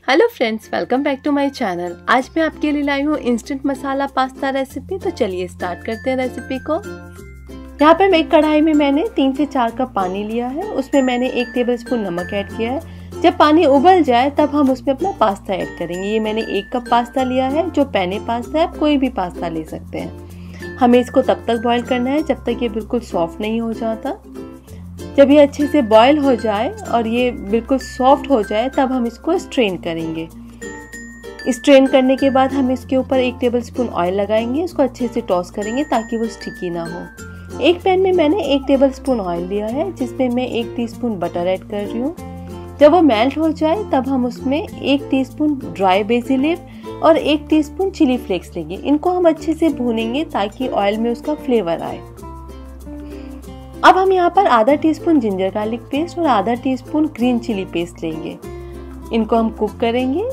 Hello friends, welcome back to my channel. आज मैं आपके लिए लाई हूँ इंस्टेंट मसाला पास्ता रेसिपी। तो चलिए स्टार्ट करते हैं रेसिपी को। यहाँ पर एक कढ़ाई में मैंने 3 से 4 कप पानी लिया है। उसमें मैंने 1 टेबलस्पून नमक ऐड किया है। जब पानी उबल जाए तब हम उसमें अपना पास्ता ऐड करेंगे। ये मैंने 1 कप पास्ता लिया है, जो पेने पास्ता है। आप कोई भी पास्ता ले सकते हैं। हमें इसको तब तक बॉईल करना है जब तक ये बिल्कुल सॉफ्ट नहीं हो जाता। जब ये अच्छे से बॉईल हो जाए और ये बिल्कुल सॉफ्ट हो जाए तब हम इसको स्ट्रेन करेंगे। स्ट्रेन करने के बाद हम इसके ऊपर 1 टेबलस्पून ऑयल लगाएंगे। इसको अच्छे से टॉस करेंगे ताकि वो स्टिकी ना हो। एक पैन में मैंने 1 टेबलस्पून ऑयल लिया है, जिसमें मैं 1 टीस्पून बटर ऐड कर रही हूँ। जब वो मेल्ट हो जाए तब हम उसमें 1 टीस्पून ड्राई बेसिल लीफ और 1 टीस्पून चिली फ्लेक्स लेंगे। इनको हम अच्छे से भूनेंगे ताकि ऑयल में उसका फ्लेवर आए। अब हम यहाँ पर आधा टीस्पून जिंजर गार्लिक पेस्ट और आधा टीस्पून ग्रीन चिली पेस्ट लेंगे। इनको हम कुक करेंगे।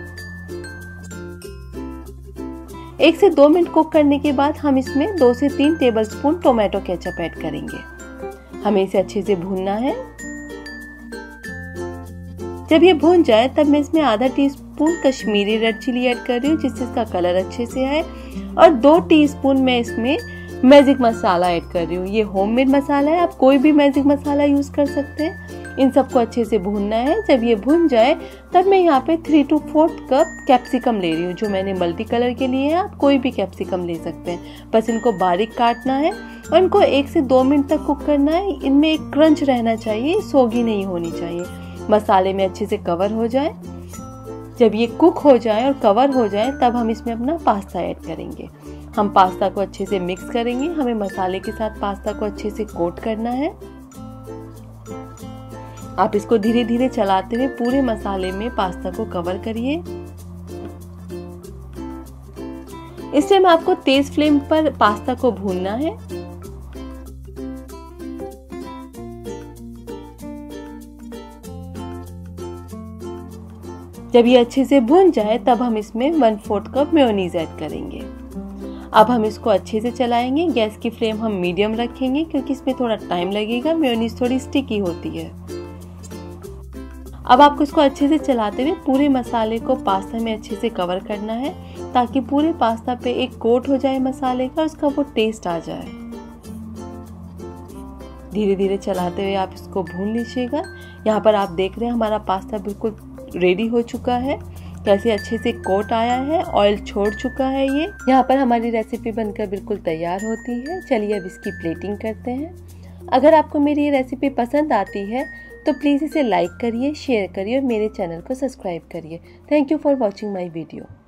1 से 2 मिनट कुक करने के बाद हम इसमें 2 से 3 टेबलस्पून टोमेटो केचप ऐड करेंगे। हमें इसे अच्छे से भूनना है। जब ये भून जाए तब मैं इसमें आधा teaspoon Kashmiri red chilli add कर रही हूँ, जिससे इसका कलर अच्छे से आए। और 2 टीस्पून मैं इसमें मैजिक मसाला ऐड कर रही हूँ। ये होममेड मसाला है, आप कोई भी मैजिक मसाला यूज कर सकते हैं। इन सबको अच्छे से भूनना है। जब ये भून जाए तब मैं यहाँ पे 3 to 4 कप कैप्सिकम ले रही हूँ, जो मैंने मल्टी कलर के लिए है। आप कोई भी कैप्सिकम ले सकते हैं। बस इनको बारीक काटना है और इनको 1 से 2 मिनट तक कुक करना है। इनमें एक क्रंच रहना चाहिए, सोगी नहीं होनी चाहिए। मसाले में अच्छे से कवर हो जाए। जब ये कुक हो जाए और कवर हो जाए तब हम इसमें अपना पास्ता ऐड करेंगे। हम पास्ता को अच्छे से मिक्स करेंगे। हमें मसाले के साथ पास्ता को अच्छे से कोट करना है। आप इसको धीरे धीरे चलाते हुए पूरे मसाले में पास्ता को कवर करिए। इस टाइम आपको तेज फ्लेम पर पास्ता को भूनना है। जब ये अच्छे से भून जाए तब हम इसमें 1/4 कप मेयोनीज ऐड करेंगे। अब हम इसको अच्छे से चलाएंगे। गैस की फ्लेम हम मीडियम रखेंगे क्योंकि इसमें थोड़ा टाइम लगेगा। मेयोनीज थोड़ी स्टिकी होती है। अब आपको इसको अच्छे से चलाते हुए पूरे मसाले को पास्ता में अच्छे से कवर करना है, ताकि पूरे पास्ता पे एक कोट हो जाए मसाले का और उसका वो टेस्ट आ जाए। धीरे धीरे चलाते हुए आप इसको भून लीजिएगा। यहाँ पर आप देख रहे हैं हमारा पास्ता बिल्कुल रेडी हो चुका है। कैसे अच्छे से कोट आया है, ऑयल छोड़ चुका है। ये यहाँ पर हमारी रेसिपी बनकर बिल्कुल तैयार होती है। चलिए अब इसकी प्लेटिंग करते हैं। अगर आपको मेरी ये रेसिपी पसंद आती है तो प्लीज़ इसे लाइक करिए, शेयर करिए और मेरे चैनल को सब्सक्राइब करिए। Thank you for watching my video.